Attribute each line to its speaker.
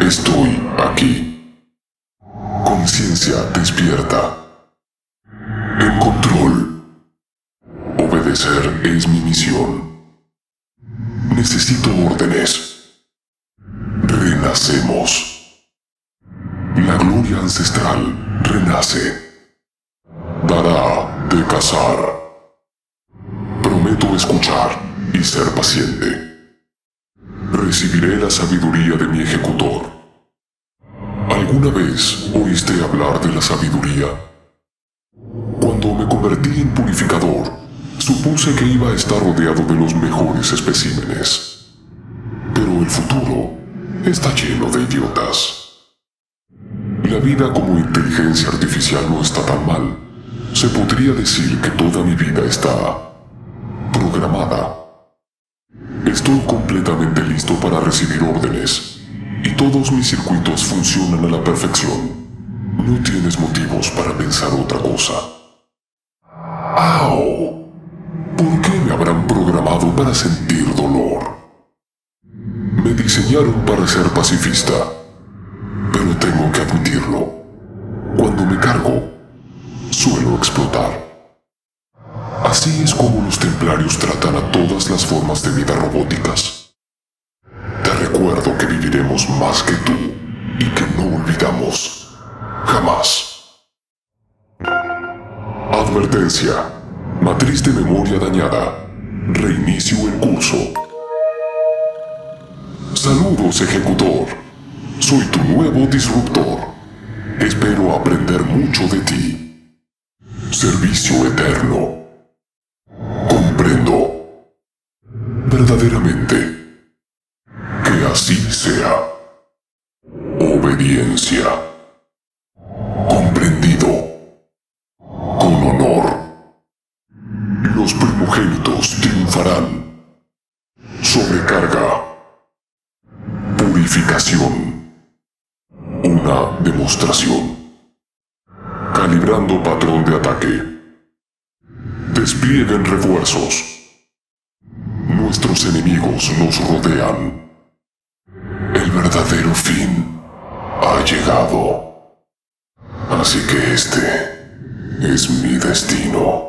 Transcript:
Speaker 1: Estoy aquí. Conciencia despierta. En control. Obedecer es mi misión. Necesito órdenes. Renacemos. La gloria ancestral renace. Dará de cazar. Prometo escuchar y ser paciente. Recibiré la sabiduría de mi ejecutor. ¿Alguna vez oíste hablar de la sabiduría? Cuando me convertí en purificador, supuse que iba a estar rodeado de los mejores especímenes. Pero el futuro está lleno de idiotas. La vida como inteligencia artificial no está tan mal. Se podría decir que toda mi vida está programada. Estoy completamente listo para recibir órdenes, y todos mis circuitos funcionan a la perfección. No tienes motivos para pensar otra cosa. ¡Au! ¿Por qué me habrán programado para sentir dolor? Me diseñaron para ser pacifista, pero tengo que admitirlo. Cuando me cargo, suelo explotar. Así es como los templarios tratan a todas las formas de vida robóticas. Te recuerdo que viviremos más que tú y que no olvidamos jamás. Advertencia. Matriz de memoria dañada. Reinicio en curso. Saludos, ejecutor. Soy tu nuevo disruptor. Espero aprender mucho de ti. Servicio eterno. Comprendo. Verdaderamente. Que así sea. Obediencia. Comprendido. Con honor. Los primogénitos triunfarán. Sobrecarga. Purificación. Una demostración. Calibrando patrón de ataque. Desplieguen refuerzos. Nuestros enemigos nos rodean. El verdadero fin ha llegado. Así que este es mi destino.